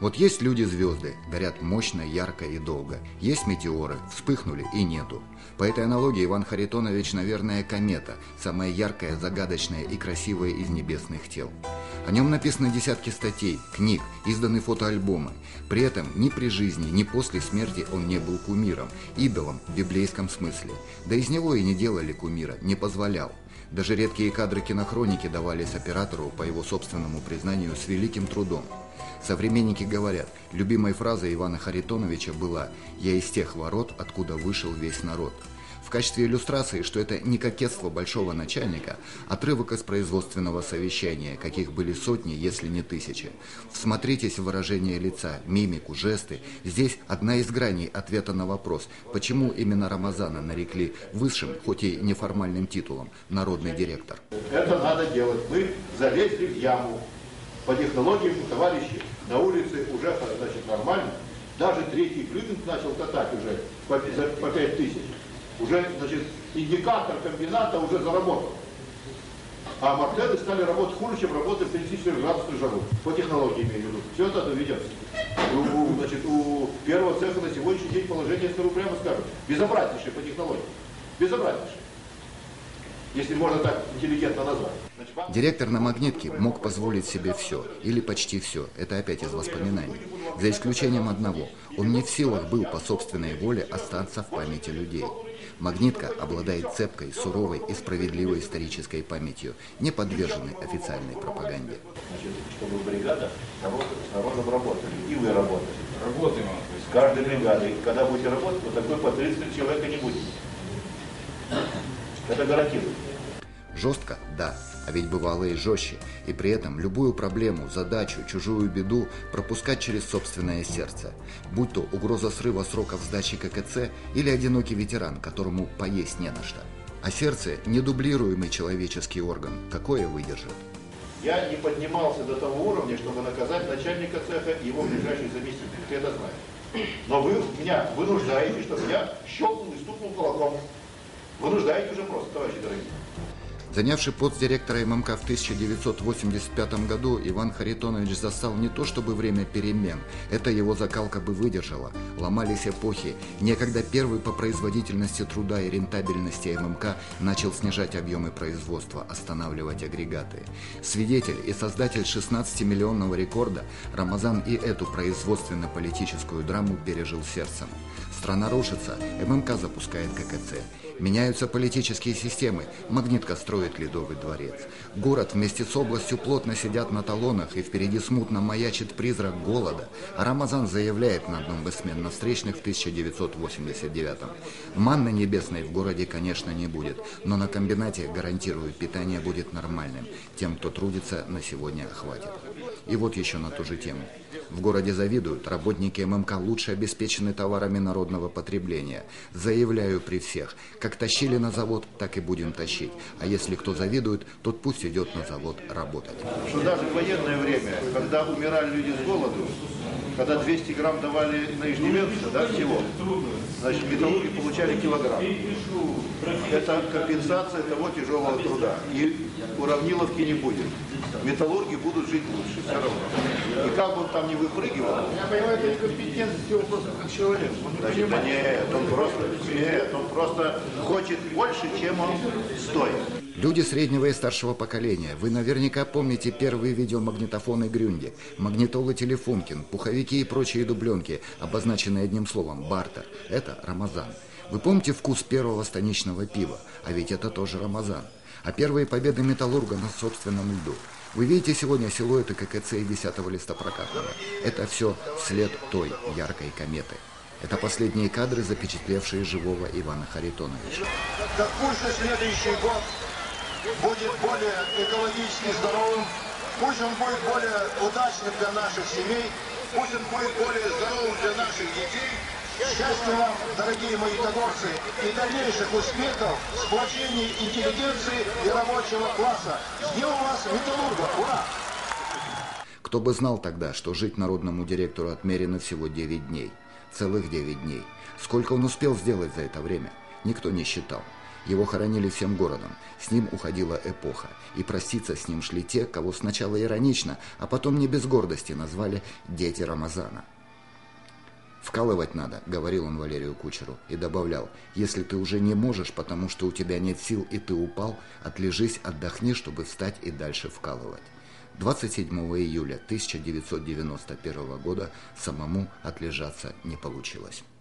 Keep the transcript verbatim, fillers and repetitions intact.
Вот есть люди-звезды, горят мощно, ярко и долго. Есть метеоры, вспыхнули и нету. По этой аналогии Иван Харитонович, наверное, комета, самая яркая, загадочная и красивая из небесных тел. О нем написаны десятки статей, книг, изданы фотоальбомы. При этом ни при жизни, ни после смерти он не был кумиром, идолом в библейском смысле. Да из него и не делали кумира, не позволял. Даже редкие кадры кинохроники давались оператору, по его собственному признанию, с великим трудом. Современники говорят, любимой фразой Ивана Харитоновича была «Я из тех ворот, откуда вышел весь народ». В качестве иллюстрации, что это не кокетство большого начальника, отрывок из производственного совещания, каких были сотни, если не тысячи. Всмотритесь в выражение лица, мимику, жесты. Здесь одна из граней ответа на вопрос, почему именно Рамазана нарекли высшим, хоть и неформальным титулом, народный директор. Это надо делать. Мы залезли в яму. По технологиям товарищи на улице уже, значит, нормально. Даже третий Клюминг начал катать уже по, по пять тысяч. Уже, значит, индикатор комбината уже заработал. А мартены стали работать хуже, чем работать в тридцать четыре градусную жару. По технологии имею в виду. Все это ведется. У, значит, у первого цеха на сегодняшний день положение, скажу прямо скажу, безобразнейшее по технологии. Безобразнейшее. Если можно так интеллигентно назвать. Директор на «Магнитке» мог позволить себе все, или почти все, это опять из воспоминаний. За исключением одного, он не в силах был по собственной воле остаться в памяти людей. «Магнитка» обладает цепкой, суровой и справедливой исторической памятью, не подверженной официальной пропаганде. Значит, чтобы бригада с народом работали, и вы работали. Работаем. С каждой бригадой. Когда будете работать, вот такой по тридцать человека не будет. Это гарантирую. Жестко? Да. А ведь бывало и жестче. И при этом любую проблему, задачу, чужую беду пропускать через собственное сердце. Будь то угроза срыва сроков сдачи ка ка цэ или одинокий ветеран, которому поесть не на что. А сердце – недублируемый человеческий орган. Какое выдержит? Я не поднимался до того уровня, чтобы наказать начальника цеха и его ближайших заместителей. Ты это знаешь. Но вы меня вынуждаете, чтобы я щелкнул и стукнул кулаком. Вынуждаете уже просто, товарищи дорогие. Занявший пост директора эм эм ка в тысяча девятьсот восемьдесят пятом году, Иван Харитонович застал не то чтобы время перемен, это его закалка бы выдержала. Ломались эпохи. Некогда первый по производительности труда и рентабельности эм эм ка начал снижать объемы производства, останавливать агрегаты. Свидетель и создатель шестнадцатимиллионного рекорда, Рамазан и эту производственно-политическую драму пережил сердцем. Страна рушится, эм эм ка запускает ка ка цэ. Меняются политические системы, «Магнитка» строит Ледовый дворец. Город вместе с областью плотно сидят на талонах, и впереди смутно маячит призрак голода. А Рамазан заявляет на одном из сменно-встречных в тысяча девятьсот восемьдесят девятом. Манны небесной в городе, конечно, не будет, но на комбинате гарантируют, питание будет нормальным. Тем, кто трудится, на сегодня хватит. И вот еще на ту же тему. В городе завидуют, работники эм эм ка лучше обеспечены товарами народного потребления. Заявляю при всех, как тащили на завод, так и будем тащить. А если кто завидует, тот пусть идет на завод работать. Что даже в военное время, когда умирали люди с голоду, когда двести грамм давали на ежедневно, да, всего, значит, металлурги получали килограмм. Это компенсация того тяжелого труда. И уравниловки не будет. Металлурги будут жить лучше, все равно. И как бы он там не выпрыгивал, я понимаю, это некомпетентность его просто как человек. Значит, да нет, он просто, нет, он просто хочет больше, чем он стоит. Люди среднего и старшего поколения, вы наверняка помните первые видеомагнитофоны Грюнди, магнитолы Телефункин, пуховики и прочие дубленки, обозначенные одним словом «бартер». Это Рамазан. Вы помните вкус первого станичного пива? А ведь это тоже Рамазан. А первые победы металлурга на собственном льду. Вы видите сегодня силуэты ка ка цэ и десятого листа прокатного. Это все след той яркой кометы. Это последние кадры, запечатлевшие живого Ивана Харитоновича. Так пусть следующий год будет более экологически здоровым, пусть он будет более удачным для наших семей, пусть он будет более здоровым для наших детей. Счастья вам, дорогие мои тагорцы, и дальнейших успехов, сплочения интеллигенции и рабочего класса. С днем вас, металлургов! Ура! Кто бы знал тогда, что жить народному директору отмерено всего девять дней. Целых девять дней. Сколько он успел сделать за это время, никто не считал. Его хоронили всем городом, с ним уходила эпоха, и проститься с ним шли те, кого сначала иронично, а потом не без гордости назвали «дети Рамазана». «Вкалывать надо», — говорил он Валерию Кучеру, и добавлял: «если ты уже не можешь, потому что у тебя нет сил и ты упал, отлежись, отдохни, чтобы встать и дальше вкалывать». двадцать седьмого июля тысяча девятьсот девяносто первого года самому отлежаться не получилось.